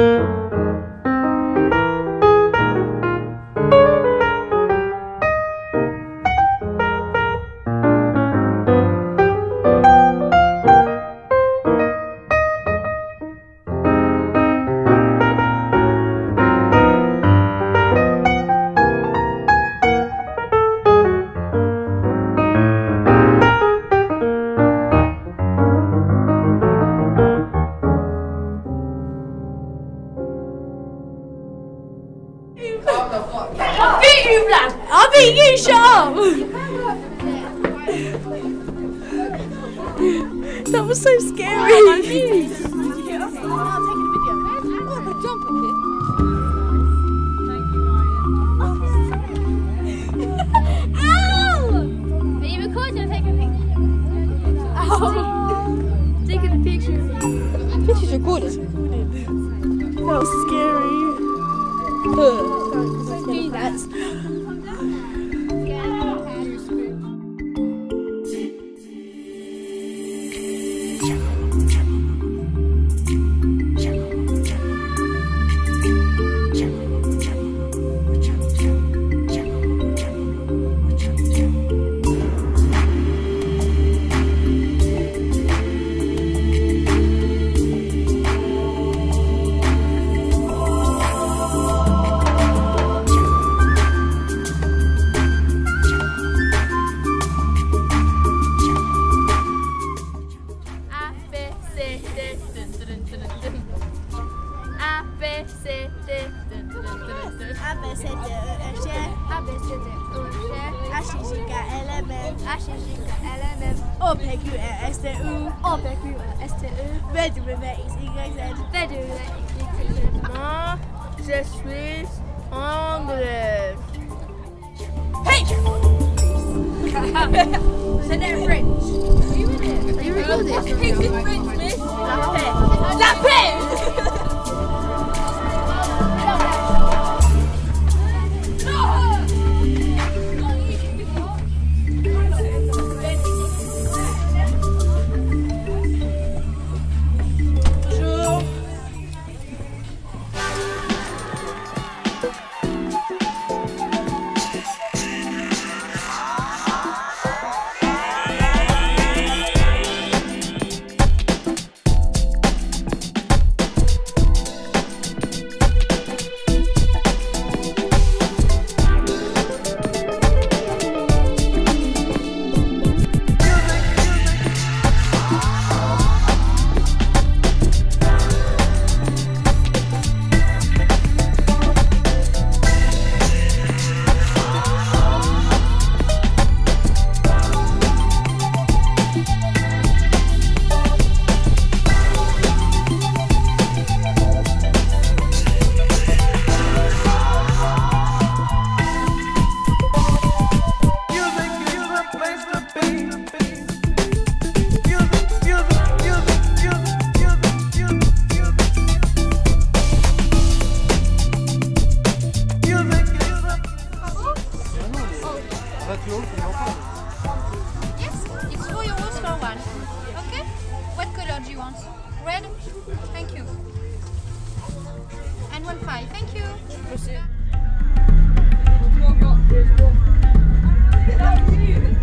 I beat you, shut up! That was so scary. I'm taking a video. Oh, my jump up here. Ow! Are you recording or taking a picture? Ow! Taking a picture. Picture's recorded. That was scary. Do that. Je suis anglais. Hey! Say that in French. Are you recording? Speak in French, miss. La paix. La paix! Yes, it's for your Oscar one. Okay? What color do you want? Red? Thank you. And 1.5. Thank you.